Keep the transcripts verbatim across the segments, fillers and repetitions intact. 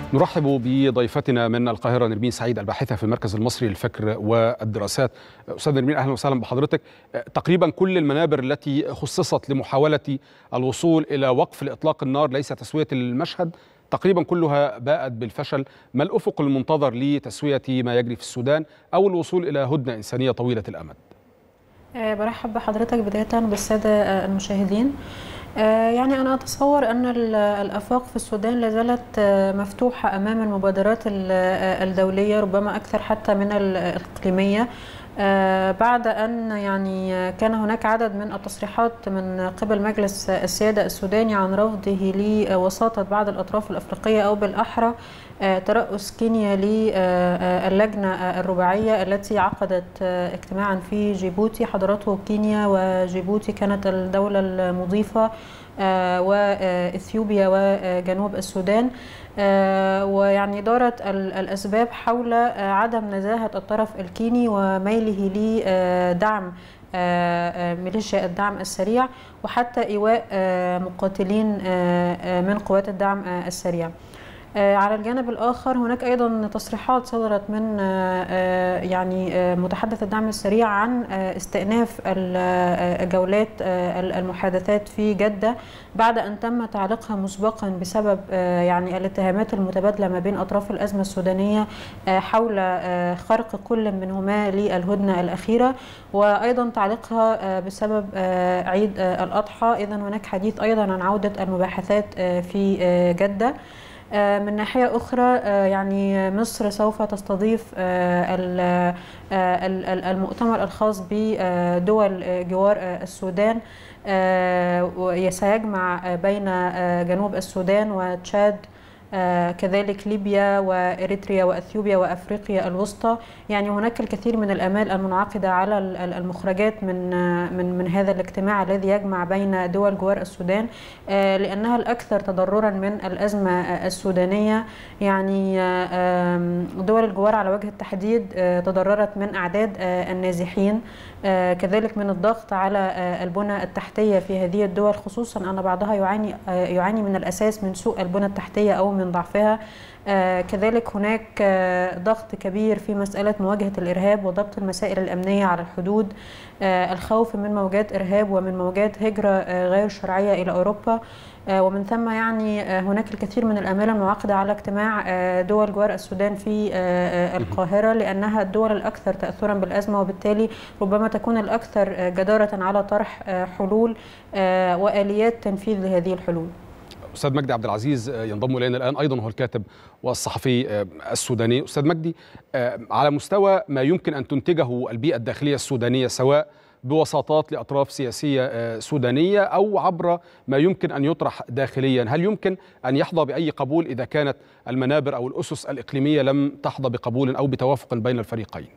نرحب بضيفتنا من القاهرة نرمين سعيد الباحثة في المركز المصري للفكر والدراسات. أستاذ نرمين أهلا وسهلا بحضرتك. تقريبا كل المنابر التي خصصت لمحاولة الوصول إلى وقف لإطلاق النار ليس تسوية المشهد تقريبا كلها باءت بالفشل. ما الأفق المنتظر لتسوية ما يجري في السودان أو الوصول إلى هدنة إنسانية طويلة الأمد؟ برحب بحضرتك بداية بالسادة المشاهدين. يعني أنا أتصور أن الآفاق في السودان لازالت مفتوحة أمام المبادرات الدولية ربما أكثر حتى من الإقليمية، بعد أن يعني كان هناك عدد من التصريحات من قبل مجلس السيادة السوداني عن رفضه لوساطة بعض الأطراف الأفريقية أو بالأحرى ترأس كينيا للجنة الرباعية التي عقدت اجتماعا في جيبوتي حضرته كينيا، وجيبوتي كانت الدولة المضيفة وإثيوبيا وجنوب السودان. ويعني دارت الأسباب حول عدم نزاهة الطرف الكيني وميله لدعم ميليشيا الدعم السريع وحتى إيواء مقاتلين من قوات الدعم السريع. على الجانب الآخر هناك أيضا تصريحات صدرت من يعني متحدث الدعم السريع عن استئناف جولات المحادثات في جدة بعد أن تم تعليقها مسبقا بسبب يعني الاتهامات المتبادلة ما بين أطراف الأزمة السودانية حول خرق كل منهما للهدنة الأخيرة، وأيضا تعليقها بسبب عيد الأضحى. إذن هناك حديث أيضا عن عودة المباحثات في جدة. من ناحية أخرى يعني مصر سوف تستضيف المؤتمر الخاص بدول جوار السودان، سيجمع بين جنوب السودان وتشاد كذلك ليبيا وإريتريا وأثيوبيا وأفريقيا الوسطى. يعني هناك الكثير من الآمال المنعقدة على المخرجات من من من هذا الاجتماع الذي يجمع بين دول جوار السودان، لأنها الأكثر تضررا من الأزمة السودانية. يعني دول الجوار على وجه التحديد تضررت من أعداد النازحين، كذلك من الضغط على البنى التحتية في هذه الدول، خصوصا أن بعضها يعاني يعاني من الأساس من سوء البنى التحتية أو من ضعفها. آه كذلك هناك آه ضغط كبير في مسألة مواجهة الإرهاب وضبط المسائل الأمنية على الحدود، آه الخوف من موجات إرهاب ومن موجات هجرة آه غير شرعية إلى أوروبا، آه ومن ثم يعني آه هناك الكثير من الآمال المعقدة على اجتماع آه دول جوار السودان في آه آه القاهرة، لأنها الدول الأكثر تأثرا بالأزمة وبالتالي ربما تكون الأكثر آه جدارة على طرح آه حلول آه وآليات تنفيذ لهذه الحلول. أستاذ مجدي عبد العزيز ينضم إلينا الآن، أيضا هو الكاتب والصحفي السوداني. أستاذ مجدي، على مستوى ما يمكن أن تنتجه البيئة الداخلية السودانية سواء بوساطات لأطراف سياسية سودانية أو عبر ما يمكن أن يطرح داخليا، هل يمكن أن يحظى بأي قبول إذا كانت المنابر أو الأسس الإقليمية لم تحظى بقبول أو بتوافق بين الفريقين؟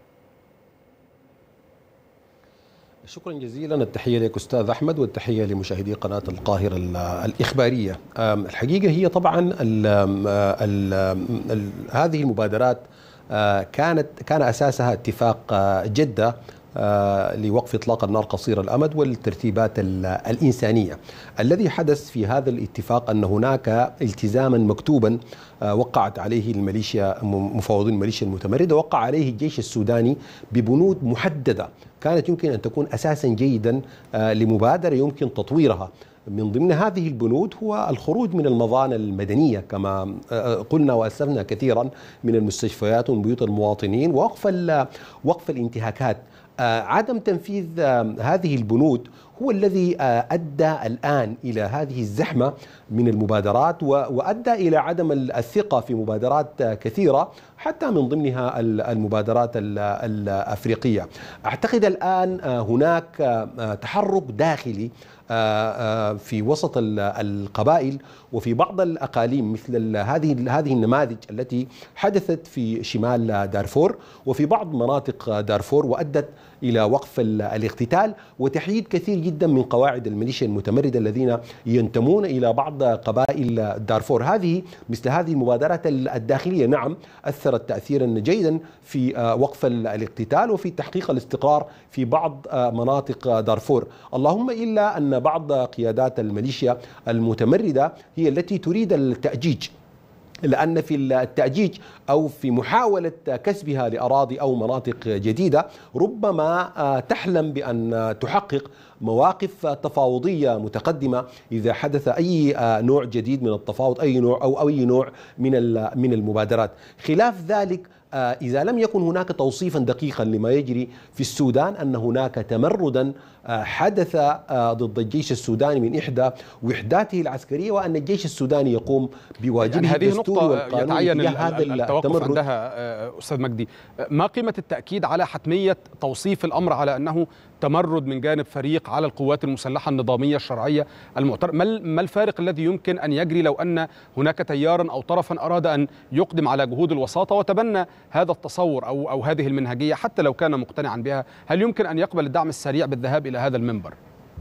شكرا جزيلا، التحية لك أستاذ أحمد والتحية لمشاهدي قناة القاهرة الإخبارية. الحقيقة هي طبعا ال ال ال هذه المبادرات كانت كان أساسها اتفاق جدة لوقف إطلاق النار قصير الأمد والترتيبات الإنسانية. الذي حدث في هذا الاتفاق أن هناك التزاما مكتوبا وقعت عليه الميليشيا مفوضين الميليشيا المتمردة، وقع عليه الجيش السوداني ببنود محددة كانت يمكن أن تكون أساسا جيدا لمبادرة يمكن تطويرها. من ضمن هذه البنود هو الخروج من المظانة المدنية كما قلنا وأسلفنا كثيرا من المستشفيات ومن بيوت المواطنين، ووقف وقف الانتهاكات. عدم تنفيذ هذه البنود هو الذي أدى الآن إلى هذه الزحمة من المبادرات وأدى إلى عدم الثقة في مبادرات كثيرة حتى من ضمنها المبادرات الأفريقية. أعتقد الآن هناك تحرك داخلي في وسط القبائل وفي بعض الأقاليم مثل هذه هذه النماذج التي حدثت في شمال دارفور وفي بعض مناطق دارفور وأدت إلى وقف الاقتتال وتحييد كثير جدا من قواعد الميليشيا المتمردة الذين ينتمون إلى بعض قبائل دارفور. هذه مثل هذه المبادرات الداخلية نعم أثرت تأثيرا جيدا في وقف الاقتتال وفي تحقيق الاستقرار في بعض مناطق دارفور، اللهم إلا أن بعض قيادات الميليشيا المتمردة هي التي تريد التأجيج لأن في التأجيج أو في محاولة كسبها لأراضي أو مناطق جديدة ربما تحلم بأن تحقق مواقف تفاوضية متقدمة إذا حدث أي نوع جديد من التفاوض، أي نوع أو أي نوع من من المبادرات. خلاف ذلك إذا لم يكن هناك توصيفا دقيقا لما يجري في السودان، أن هناك تمردا حدث ضد الجيش السوداني من إحدى وحداته العسكرية، وأن الجيش السوداني يقوم بواجبه يعني الدستوري والقانوني. يتعين هذا التوقف عندها. أستاذ مجدي، ما قيمة التأكيد على حتمية توصيف الأمر على أنه تمرد من جانب فريق على القوات المسلحة النظامية الشرعية المعترف؟ ما الفارق الذي يمكن أن يجري لو أن هناك تيارا أو طرفا أراد أن يقدم على جهود الوساطة وتبنى هذا التصور أو أو هذه المنهجية حتى لو كان مقتنعا بها؟ هل يمكن أن يقبل الدعم السريع بالذهاب إلى هذا المنبر؟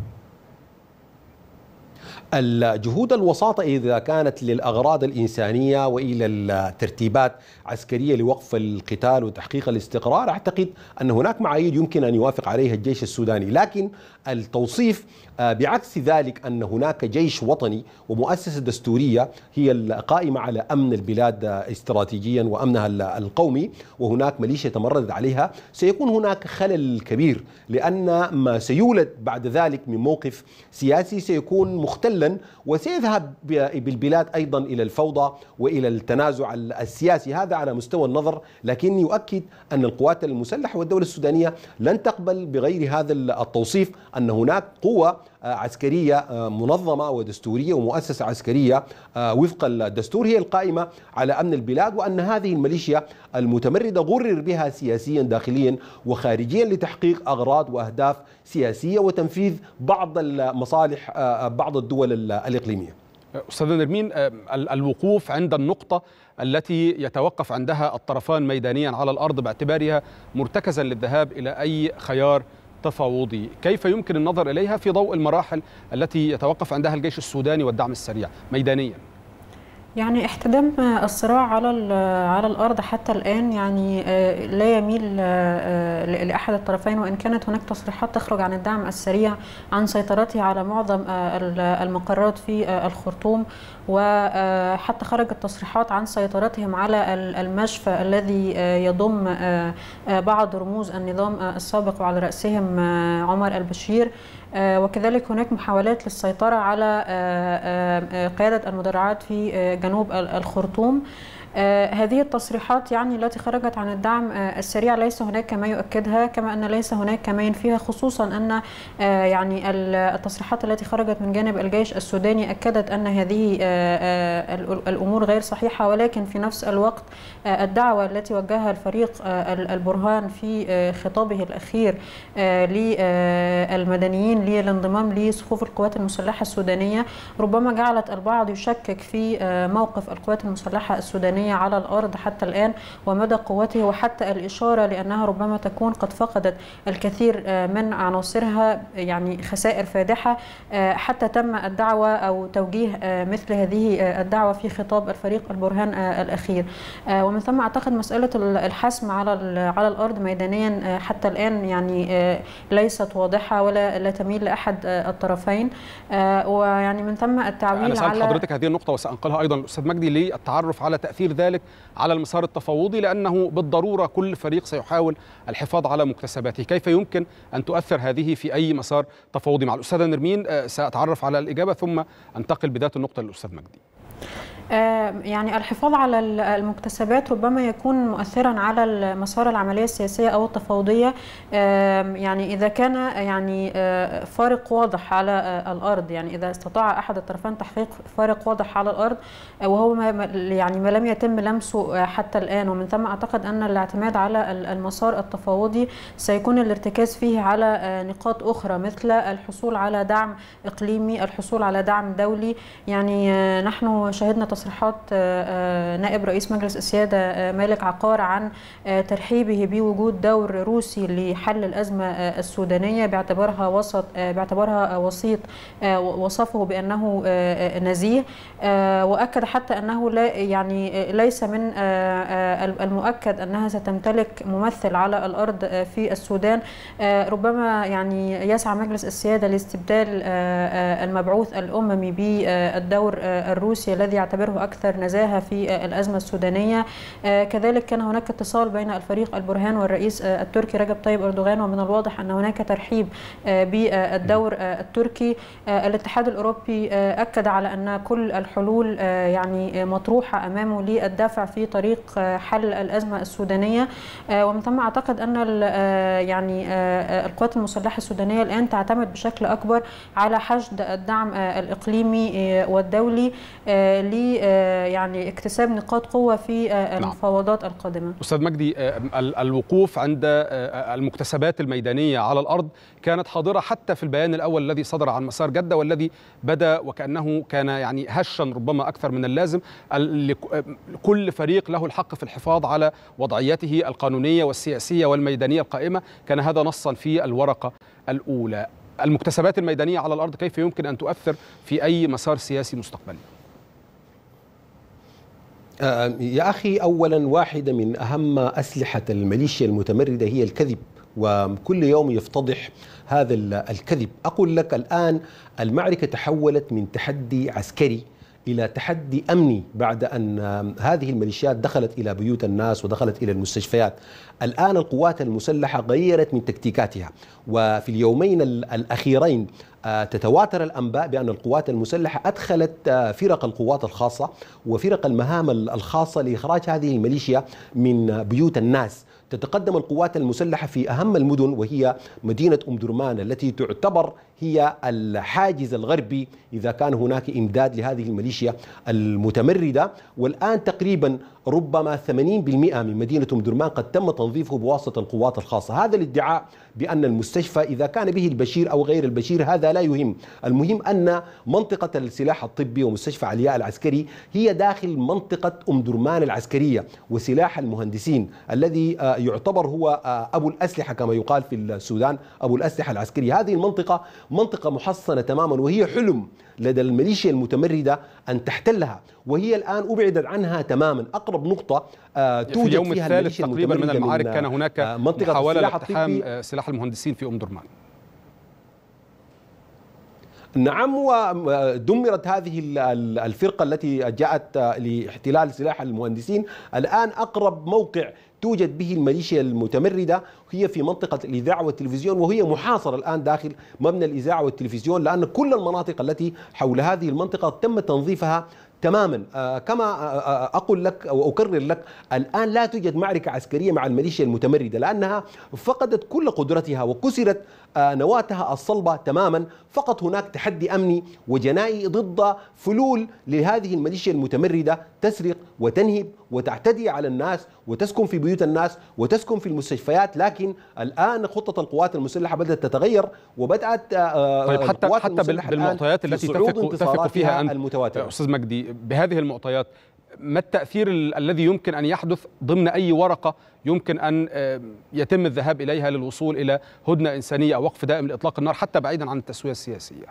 الجهود الوساطة إذا كانت للأغراض الإنسانية وإلى الترتيبات عسكرية لوقف القتال وتحقيق الاستقرار، أعتقد أن هناك معايير يمكن أن يوافق عليها الجيش السوداني. لكن التوصيف بعكس ذلك أن هناك جيش وطني ومؤسسة دستورية هي القائمة على أمن البلاد استراتيجيا وأمنها القومي، وهناك ميليشيا تمردت عليها، سيكون هناك خلل كبير، لأن ما سيولد بعد ذلك من موقف سياسي سيكون مختلا، وسيذهب بالبلاد أيضا إلى الفوضى وإلى التنازع السياسي. هذا على مستوى النظر، لكن يؤكد أن القوات المسلحة والدولة السودانية لن تقبل بغير هذا التوصيف، أن هناك قوة عسكرية منظمة ودستورية ومؤسسة عسكرية وفق الدستور هي القائمة على أمن البلاد، وأن هذه الميليشيا المتمردة غرر بها سياسيا داخليا وخارجيا لتحقيق أغراض وأهداف سياسية وتنفيذ بعض المصالح بعض الدول الإقليمية. أستاذ نرمين، الوقوف عند النقطة التي يتوقف عندها الطرفان ميدانيا على الأرض باعتبارها مرتكزا للذهاب إلى أي خيار تفاوضي، كيف يمكن النظر إليها في ضوء المراحل التي يتوقف عندها الجيش السوداني والدعم السريع ميدانيا؟ يعني احتدام الصراع على على الارض حتى الان يعني لا يميل لاحد الطرفين، وان كانت هناك تصريحات تخرج عن الدعم السريع عن سيطرته على معظم المقرات في الخرطوم، وحتى خرجت تصريحات عن سيطرتهم على المشفى الذي يضم بعض رموز النظام السابق وعلى رأسهم عمر البشير، وكذلك هناك محاولات للسيطرة على قيادة المدرعات في جنوب الخرطوم. آه هذه التصريحات يعني التي خرجت عن الدعم آه السريع ليس هناك ما يؤكدها، كما أن ليس هناك ما ينفيها، خصوصا أن آه يعني التصريحات التي خرجت من جانب الجيش السوداني أكدت أن هذه آه الأمور غير صحيحة، ولكن في نفس الوقت آه الدعوة التي وجهها الفريق آه البرهان في آه خطابه الأخير آه للمدنيين للانضمام لصفوف القوات المسلحة السودانية ربما جعلت البعض يشكك في آه موقف القوات المسلحة السودانية على الأرض حتى الآن ومدى قوته، وحتى الإشارة لأنها ربما تكون قد فقدت الكثير من عناصرها، يعني خسائر فادحة، حتى تم الدعوة أو توجيه مثل هذه الدعوة في خطاب الفريق البرهان الأخير. ومن ثم أعتقد مسألة الحسم على على الأرض ميدانيا حتى الآن يعني ليست واضحة ولا لا تميل لأحد الطرفين، ويعني من ثم التعويل أنا سألت على حضرتك هذه النقطة وسأنقلها أيضا الأستاذ مجدي للتعرف على تأثير ذلك على المسار التفاوضي، لأنه بالضرورة كل فريق سيحاول الحفاظ على مكتسباته. كيف يمكن أن تؤثر هذه في أي مسار تفاوضي؟ مع الأستاذة نرمين سأتعرف على الإجابة ثم أنتقل بداية النقطة للأستاذ مجدي. يعني الحفاظ على المكتسبات ربما يكون مؤثرا على مسار العملية السياسية أو التفاوضية، يعني إذا كان يعني فارق واضح على الأرض، يعني إذا استطاع أحد الطرفين تحقيق فارق واضح على الأرض وهو ما يعني ما لم يتم لمسه حتى الآن، ومن ثم أعتقد أن الاعتماد على المسار التفاوضي سيكون الارتكاز فيه على نقاط أخرى مثل الحصول على دعم إقليمي، الحصول على دعم دولي. يعني نحن شهدنا تصريحات نائب رئيس مجلس السيادة مالك عقار عن ترحيبه بوجود دور روسي لحل الأزمة السودانية باعتبارها وسط باعتبارها وسيط، وصفه بأنه نزيه، وأكد حتى أنه لا يعني ليس من المؤكد أنها ستمتلك ممثل على الأرض في السودان. ربما يعني يسعى مجلس السيادة لاستبدال المبعوث الأممي بالدور الروسي الذي يعتبره باعتباره أكثر نزاهة في الأزمة السودانية. كذلك كان هناك اتصال بين الفريق البرهان والرئيس التركي رجب طيب أردوغان، ومن الواضح أن هناك ترحيب بالدور التركي. الاتحاد الأوروبي أكد على أن كل الحلول يعني مطروحة أمامه للدفع في طريق حل الأزمة السودانية، ومن ثم أعتقد أن يعني القوات المسلحة السودانية الآن تعتمد بشكل أكبر على حشد الدعم الإقليمي والدولي ل يعني اكتساب نقاط قوة في المفاوضات القادمة. أستاذ مجدي، الوقوف عند المكتسبات الميدانية على الأرض كانت حاضرة حتى في البيان الأول الذي صدر عن مسار جدة، والذي بدا وكأنه كان يعني هشا ربما أكثر من اللازم. كل فريق له الحق في الحفاظ على وضعيته القانونية والسياسية والميدانية القائمة، كان هذا نصا في الورقة الأولى. المكتسبات الميدانية على الأرض كيف يمكن أن تؤثر في أي مسار سياسي مستقبلي؟ يا أخي، أولا واحدة من أهم أسلحة الميليشيا المتمردة هي الكذب، وكل يوم يفتضح هذا الكذب. أقول لك الآن المعركة تحولت من تحدي عسكري إلى تحدي أمني بعد أن هذه الميليشيات دخلت إلى بيوت الناس ودخلت إلى المستشفيات. الآن القوات المسلحة غيرت من تكتيكاتها، وفي اليومين الأخيرين تتواتر الأنباء بأن القوات المسلحة أدخلت فرق القوات الخاصة وفرق المهام الخاصة لإخراج هذه الميليشيا من بيوت الناس. تتقدم القوات المسلحة في أهم المدن، وهي مدينة أم درمان التي تعتبر هي الحاجز الغربي إذا كان هناك إمداد لهذه الميليشيا المتمردة. والآن تقريبا ربما ثمانين بالمئة من مدينة أم درمان قد تم تنظيفه بواسطة القوات الخاصة. هذا الادعاء بأن المستشفى إذا كان به البشير أو غير البشير هذا لا يهم، المهم أن منطقة السلاح الطبي ومستشفى علياء العسكري هي داخل منطقة أم درمان العسكرية، وسلاح المهندسين الذي يعتبر هو أبو الأسلحة كما يقال في السودان، أبو الأسلحة العسكرية. هذه المنطقة منطقة محصنة تماما، وهي حلم لدى الميليشيا المتمردة أن تحتلها، وهي الآن أبعدت عنها تماما. أقرب نقطة توجد في اليوم فيها الثالث تقريبا من المعارك من كان هناك محاولة لاقتحام سلاح المهندسين في أم درمان. نعم، ودمرت هذه الفرقة التي جاءت لاحتلال سلاح المهندسين. الآن أقرب موقع توجد به الميليشيا المتمردة هي في منطقة الإذاعة والتلفزيون، وهي محاصرة الآن داخل مبنى الإذاعة والتلفزيون، لأن كل المناطق التي حول هذه المنطقة تم تنظيفها تماما. آه كما آه أقول لك وأكرر لك، الآن لا توجد معركة عسكرية مع الميليشيا المتمردة، لأنها فقدت كل قدرتها وكسرت آه نواتها الصلبة تماما. فقط هناك تحدي أمني وجنائي ضد فلول لهذه الميليشيا المتمردة تسرق وتنهب وتعتدي على الناس وتسكن في بيوت الناس وتسكن في المستشفيات. لكن الآن خطة القوات المسلحة بدأت تتغير، وبدأت آه طيب حتى حتى بالمعطيات التي تفق تفق فيها أنت المتواترة. أستاذ مجدي، بهذه المعطيات ما التأثير الذي يمكن أن يحدث ضمن أي ورقة يمكن أن يتم الذهاب إليها للوصول إلى هدنة إنسانية أو وقف دائم لإطلاق النار حتى بعيدا عن التسوية السياسية؟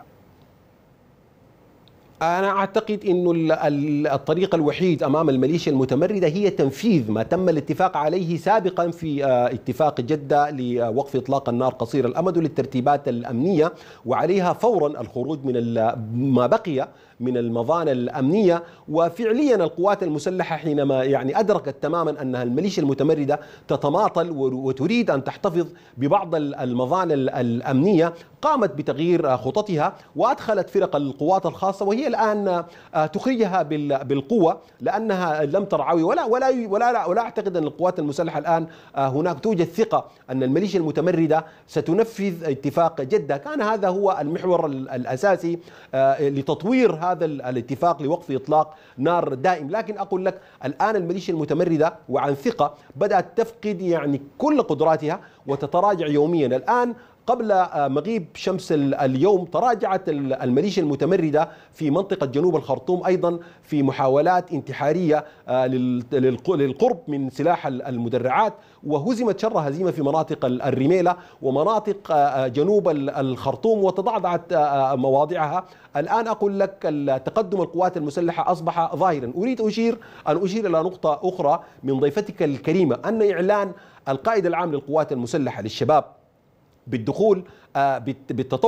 أنا أعتقد أن الطريق الوحيد أمام الميليشيا المتمردة هي تنفيذ ما تم الاتفاق عليه سابقا في اتفاق جدة لوقف إطلاق النار قصير الأمد وللترتيبات الأمنية، وعليها فورا الخروج من ما بقي من المظانة الأمنية. وفعليا القوات المسلحة حينما يعني أدركت تماما أن الميليشيا المتمردة تتماطل وتريد أن تحتفظ ببعض المظانة الأمنية، قامت بتغيير خططها وأدخلت فرق القوات الخاصة، وهي الآن تخرجها بالقوة لأنها لم ترعوي ولا ولا ولا ولا أعتقد أن القوات المسلحة الآن هناك توجد ثقة أن الميليشيا المتمردة ستنفذ اتفاق جدة. كان هذا هو المحور الأساسي لتطوير هذا الاتفاق لوقف إطلاق نار دائم. لكن أقول لك الآن الميليشيا المتمردة وعن ثقة بدأت تفقد يعني كل قدراتها وتتراجع يوميا. الآن قبل مغيب شمس اليوم تراجعت الميليشيا المتمردة في منطقة جنوب الخرطوم أيضا في محاولات انتحارية للقرب من سلاح المدرعات، وهزمت شر هزيمة في مناطق الرميلة ومناطق جنوب الخرطوم وتضعضعت مواضعها. الآن أقول لك تقدم القوات المسلحة أصبح ظاهرا. أريد أشير أن أشير إلى نقطة أخرى من ضيفتك الكريمة، أن إعلان القائد العام للقوات المسلحة للشباب بالدخول بالتطوع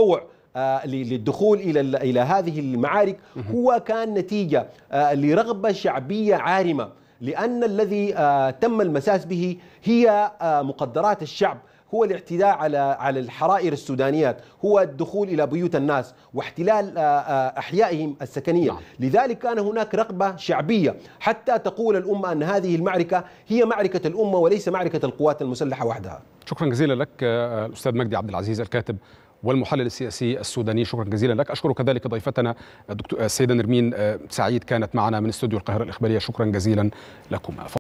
للدخول إلى إلى هذه المعارك هو كان نتيجة لرغبة شعبية عارمة، لأن الذي تم المساس به هي مقدرات الشعب، هو الاعتداء على على الحرائر السودانيات، هو الدخول إلى بيوت الناس واحتلال أحيائهم السكنية. نعم. لذلك كان هناك رغبة شعبية حتى تقول الأمة أن هذه المعركة هي معركة الأمة وليس معركة القوات المسلحة وحدها. شكرا جزيلا لك الأستاذ مجدي عبد العزيز الكاتب والمحلل السياسي السوداني، شكرا جزيلا لك. أشكر كذلك ضيفتنا الدكتور السيدة نرمين سعيد كانت معنا من استوديو القاهرة الإخبارية، شكرا جزيلا لكم.